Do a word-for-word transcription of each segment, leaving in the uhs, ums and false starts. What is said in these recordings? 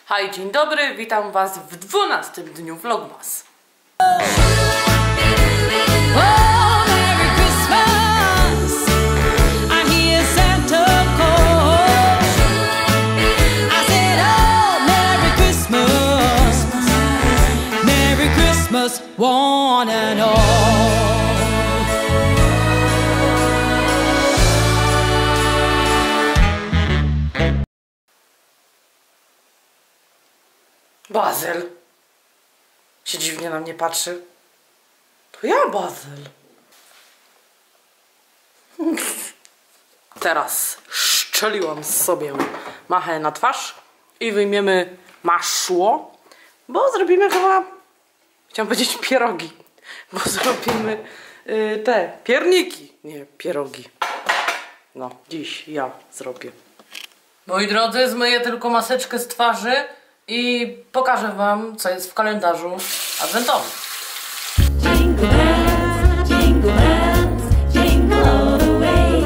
Hej, dzień dobry, witam was w dwunastym dniu Vlogmas. One and all. Bazyl się dziwnie na mnie patrzy. To ja, Bazyl. Teraz szczeliłam sobie machę na twarz i wyjmiemy maszło, bo zrobimy chyba, chciałam powiedzieć pierogi, bo zrobimy y, te pierniki, nie pierogi. No, dziś ja zrobię. Moi drodzy, zmyję tylko maseczkę z twarzy i pokażę wam, co jest w kalendarzu adwentowym. Jingle bells, jingle bells, jingle all the way.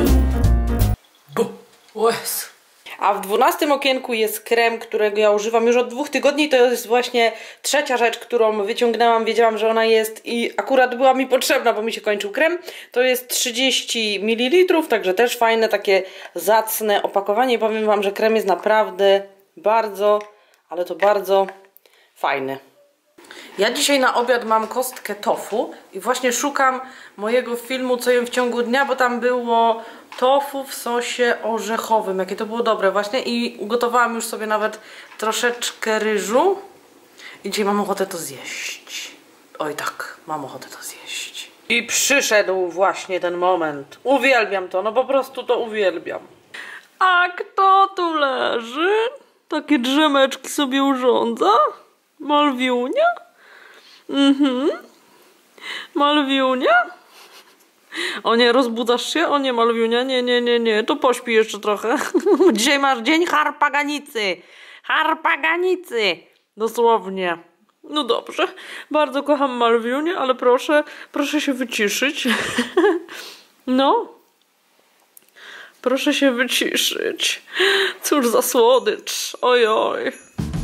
Bu, yes. A w dwunastym okienku jest krem, którego ja używam już od dwóch tygodni. To jest właśnie trzecia rzecz, którą wyciągnęłam. Wiedziałam, że ona jest i akurat była mi potrzebna, bo mi się kończył krem. To jest trzydzieści mililitrów, także też fajne, takie zacne opakowanie. I powiem wam, że krem jest naprawdę bardzo, ale to bardzo fajny. Ja dzisiaj na obiad mam kostkę tofu i właśnie szukam mojego filmu, co jem w ciągu dnia, bo tam było tofu w sosie orzechowym, jakie to było dobre właśnie, i ugotowałam już sobie nawet troszeczkę ryżu i dzisiaj mam ochotę to zjeść. Oj tak, mam ochotę to zjeść. I przyszedł właśnie ten moment. Uwielbiam to, no po prostu to uwielbiam. A kto tu leży? Takie drzemeczki sobie urządza? Malwiunia? Mhm. Malwiunia? O nie, rozbudzasz się? O nie, Malwiunia, nie, nie, nie, nie, to pośpi jeszcze trochę. Dzisiaj masz dzień harpaganicy. Harpaganicy. Dosłownie. No dobrze, bardzo kocham Malwiunię, ale proszę, proszę się wyciszyć. No. Proszę się wyciszyć. Cóż za słodycz. Ojoj.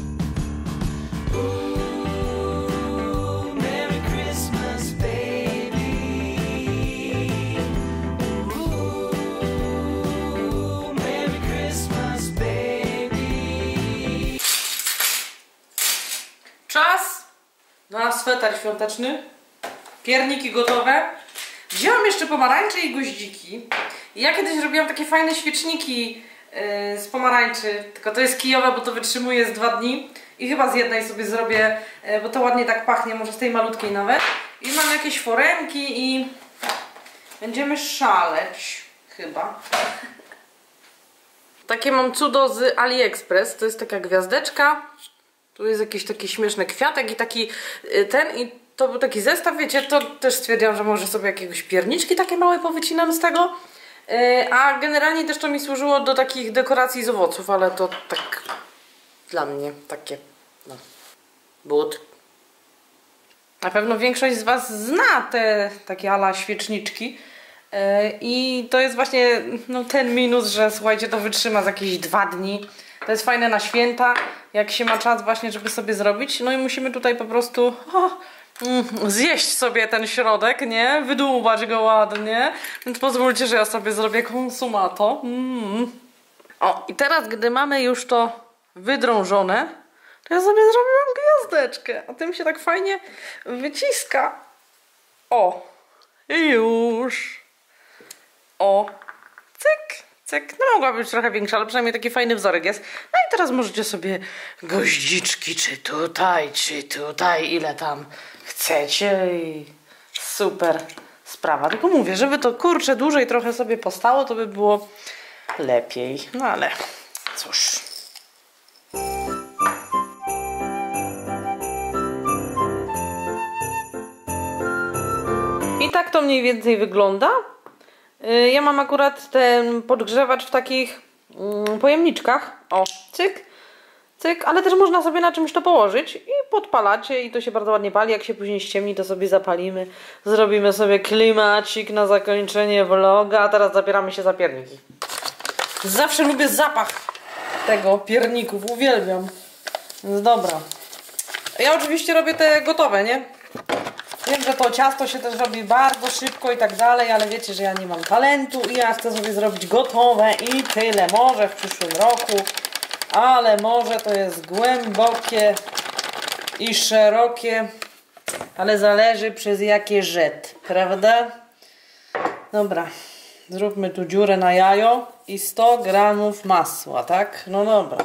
Czas na sweter świąteczny. Pierniki gotowe. Wzięłam jeszcze pomarańcze i goździki. Ja kiedyś robiłam takie fajne świeczniki yy, z pomarańczy, tylko to jest kijowe, bo to wytrzymuje z dwa dni. I chyba z jednej sobie zrobię, yy, bo to ładnie tak pachnie, może z tej malutkiej nawet. I mam jakieś foremki i będziemy szaleć chyba. Takie mam cudo z AliExpress, to jest taka gwiazdeczka. Tu jest jakiś taki śmieszny kwiatek i taki yy, ten i to był taki zestaw, wiecie, to też stwierdziłam, że może sobie jakiegoś pierniczki takie małe powycinam z tego. Yy, a generalnie też to mi służyło do takich dekoracji z owoców, ale to tak dla mnie takie, no, but. Na pewno większość z was zna te takie ala świeczniczki. Yy, I to jest właśnie no, ten minus, że słuchajcie, to wytrzyma z jakieś dwa dni. To jest fajne na święta, jak się ma czas właśnie, żeby sobie zrobić. No i musimy tutaj po prostu o, mm, zjeść sobie ten środek, nie? Wydłubać go ładnie. Więc pozwólcie, że ja sobie zrobię konsumato. Mm. O, i teraz, gdy mamy już to wydrążone, to ja sobie zrobiłam gwiazdeczkę. A tym się tak fajnie wyciska. O, i już. O, cyk. Cyk. No mogła być trochę większa, ale przynajmniej taki fajny wzorek jest. No i teraz możecie sobie goździczki, czy tutaj, czy tutaj, ile tam chcecie i super sprawa. Tylko mówię, żeby to kurczę dłużej trochę sobie postało, to by było lepiej. No ale cóż. I tak to mniej więcej wygląda. Ja mam akurat ten podgrzewacz w takich mm, pojemniczkach. O, cyk, cyk, ale też można sobie na czymś to położyć i podpalacie i to się bardzo ładnie pali. Jak się później ściemni, to sobie zapalimy. Zrobimy sobie klimacik na zakończenie vloga, a teraz zabieramy się za pierniki. Zawsze lubię zapach tego pierników, uwielbiam. Więc dobra. Ja oczywiście robię te gotowe, nie? Wiem, że to ciasto się też robi bardzo szybko i tak dalej, ale wiecie, że ja nie mam talentu i ja chcę sobie zrobić gotowe i tyle. Może w przyszłym roku, ale może to jest głębokie i szerokie, ale zależy przez jakie rzet, prawda? Dobra, zróbmy tu dziurę na jajo i sto gramów masła, tak? No dobra.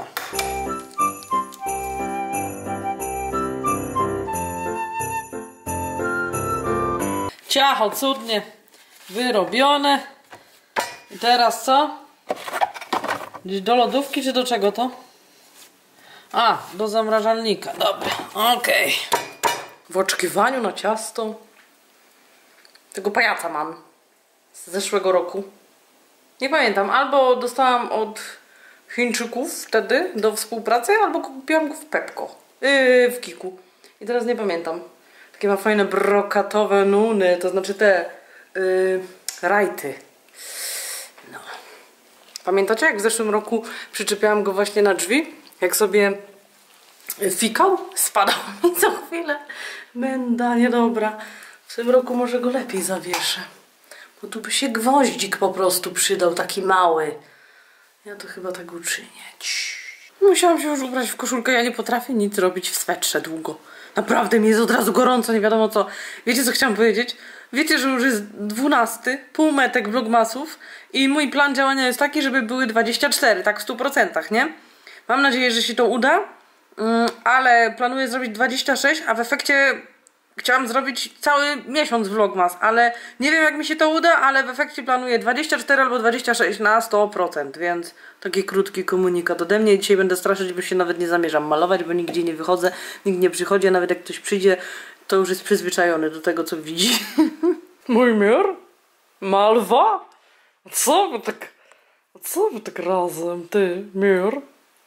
Ciacho cudnie wyrobione. I teraz co? Gdzieś do lodówki czy do czego to? A, do zamrażalnika. Dobra, okej. Okay. W oczekiwaniu na ciasto. Tego pajaca mam. Z zeszłego roku. Nie pamiętam. Albo dostałam od Chińczyków wtedy do współpracy, albo kupiłam go w Pepko. Yy, w Kiku. I teraz nie pamiętam. Takie ma fajne brokatowe nuny, to znaczy te yy, rajty. No. Pamiętacie, jak w zeszłym roku przyczepiałam go właśnie na drzwi? Jak sobie fikał, spadał mi co chwilę. Menda, niedobra. W tym roku może go lepiej zawieszę. Bo tu by się gwoździk po prostu przydał, taki mały. Ja to chyba tak uczynię. Musiałam się już ubrać w koszulkę, ja nie potrafię nic robić w swetrze długo. Naprawdę mi jest od razu gorąco, nie wiadomo co. Wiecie, co chciałam powiedzieć? Wiecie, że już jest dwunasty, półmetek vlogmasów i mój plan działania jest taki, żeby były dwadzieścia cztery, tak w stu procentach, nie? Mam nadzieję, że się to uda, ale planuję zrobić dwadzieścia sześć, a w efekcie chciałam zrobić cały miesiąc vlogmas, ale nie wiem, jak mi się to uda, ale w efekcie planuję dwadzieścia cztery albo dwadzieścia sześć na sto procent, więc taki krótki komunikat ode mnie. Dzisiaj będę straszyć, bo się nawet nie zamierzam malować, bo nigdzie nie wychodzę, nikt nie przychodzi, a nawet jak ktoś przyjdzie, to już jest przyzwyczajony do tego, co widzi. Mój miór? Malwa? Co wy tak... Co wy tak razem, ty, miór?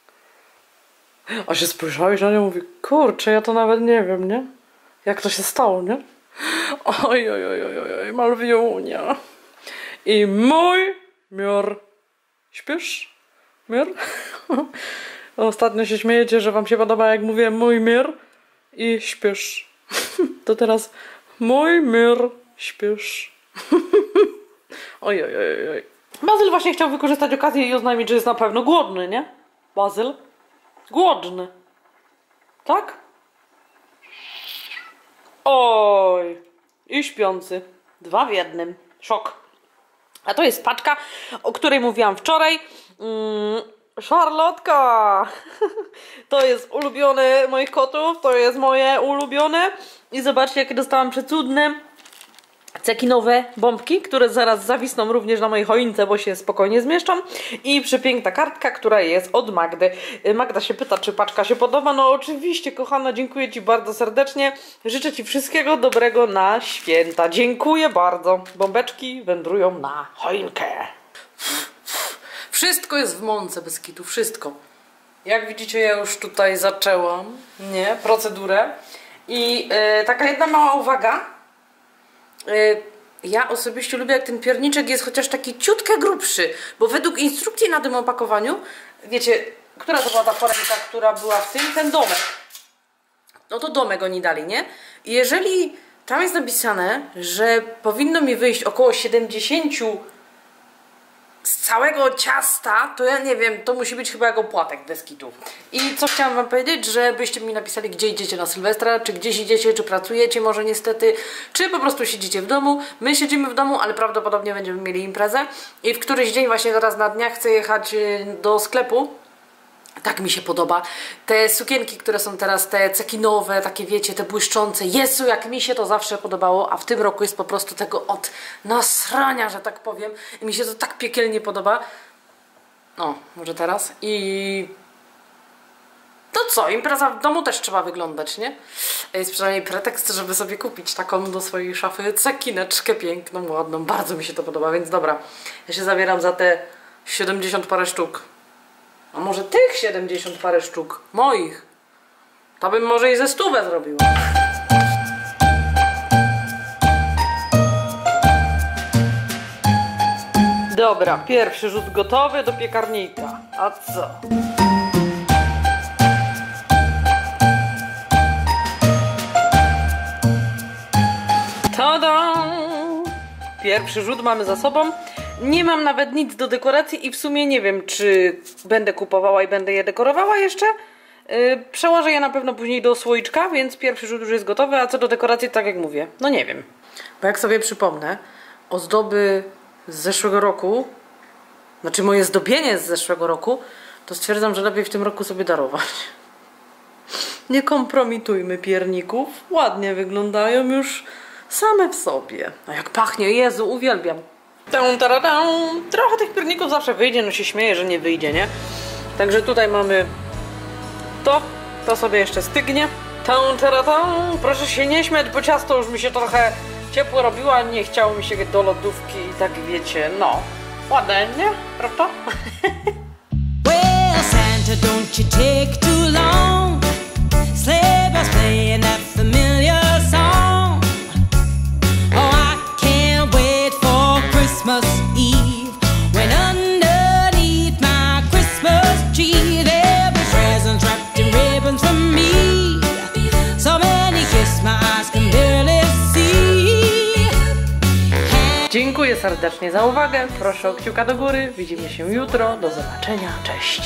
A się spojrzałeś na nią i mówi, kurczę, ja to nawet nie wiem, nie? Jak to się stało, nie? Oj, oj, oj, oj, oj, Malwiunia. I mój miór. Śpisz? Miór? Ostatnio się śmiejecie, że wam się podoba, jak mówię mój miór i śpisz. To teraz mój miór, śpisz. Oj, oj, oj, oj. Bazyl właśnie chciał wykorzystać okazję i oznajmić, że jest na pewno głodny, nie? Bazyl? Głodny. Tak? Oj. I śpiący. Dwa w jednym. Szok. A to jest paczka, o której mówiłam wczoraj. Mm, szarlotka. To jest ulubione moich kotów. To jest moje ulubione. I zobaczcie, jakie dostałam przecudne cekinowe bombki, które zaraz zawisną również na mojej choince, bo się spokojnie zmieszczą. I przepiękna kartka, która jest od Magdy. Magda się pyta, czy paczka się podoba. No oczywiście, kochana, dziękuję Ci bardzo serdecznie. Życzę Ci wszystkiego dobrego na święta. Dziękuję bardzo. Bombeczki wędrują na choinkę. Wszystko jest w mące bez kitu, wszystko. Jak widzicie, ja już tutaj zaczęłam, nie, procedurę. I yy, taka jedna mała uwaga. Ja osobiście lubię, jak ten pierniczek jest chociaż taki ciutkę grubszy, bo według instrukcji na tym opakowaniu, wiecie, która to była ta foremka, która była w tym, ten domek. No to domek oni dali, nie? I jeżeli tam jest napisane, że powinno mi wyjść około siedemdziesiąt z całego ciasta, to ja nie wiem, to musi być chyba jak opłatek bez kitu. I co chciałam wam powiedzieć, żebyście mi napisali, gdzie idziecie na Sylwestra, czy gdzieś idziecie, czy pracujecie może niestety, czy po prostu siedzicie w domu. My siedzimy w domu, ale prawdopodobnie będziemy mieli imprezę i w któryś dzień właśnie teraz na dniach chcę jechać do sklepu. Tak mi się podoba. Te sukienki, które są teraz te cekinowe, takie wiecie, te błyszczące. Jezu, jak mi się to zawsze podobało, a w tym roku jest po prostu tego od nasrania, że tak powiem. I mi się to tak piekielnie podoba. No, może teraz. I... to co, impreza w domu też trzeba wyglądać, nie? Jest przynajmniej pretekst, żeby sobie kupić taką do swojej szafy cekineczkę piękną, ładną. Bardzo mi się to podoba, więc dobra. Ja się zabieram za te siedemdziesiąt parę sztuk. A może tych siedemdziesiąt parę sztuk moich, to bym może i ze stówę zrobiła. Dobra, pierwszy rzut gotowy do piekarnika. A co? Pierwszy rzut mamy za sobą. Nie mam nawet nic do dekoracji i w sumie nie wiem, czy będę kupowała i będę je dekorowała jeszcze. Yy, przełożę je na pewno później do słoiczka, więc pierwszy rzut już jest gotowy, a co do dekoracji, tak jak mówię, no nie wiem. Bo jak sobie przypomnę, ozdoby z zeszłego roku, znaczy moje zdobienie z zeszłego roku, to stwierdzam, że lepiej w tym roku sobie darować. Nie kompromitujmy pierników, ładnie wyglądają już same w sobie. A jak pachnie, Jezu, uwielbiam. Tę, tara, tę. Trochę tych pierników zawsze wyjdzie, no się śmieję, że nie wyjdzie, nie? Także tutaj mamy to, to sobie jeszcze stygnie. Tę, tara, tę. Proszę się nie śmiać, bo ciasto już mi się trochę ciepło robiło, a nie chciało mi się do lodówki i tak wiecie, no. Ładne, nie? Prawda? Well, Santa, don't you take too long. Sleigh bells playing that familiar song. Oh, I can't wait for Christmas Eve, when underneath my Christmas tree there'll be presents wrapped in ribbons from me. So many gifts my eyes can barely see. Dziękuję serdecznie za uwagę. Proszę o kciuka do góry. Widzimy się jutro. Do zobaczenia. Cześć.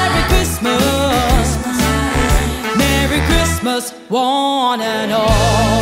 One and all.